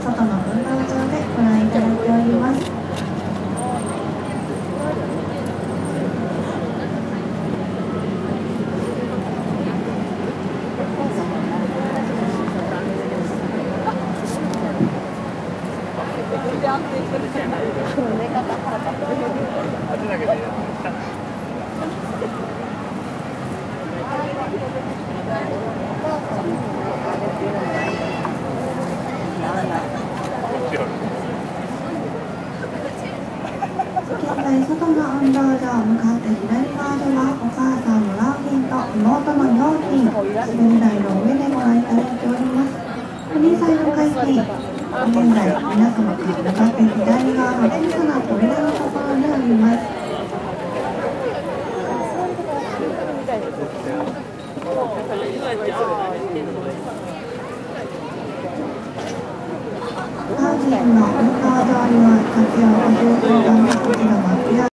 外の運動場でご覧いただいております。現在、外の運動場向かって左側ではお母さんの良浜と妹の陽浜、滑り台の上でご覧いただいております。右サイド回転、現在皆様から向かって左側の小さな扉のところにおります。サーフィンの運動場には立ち寄りご注意ください。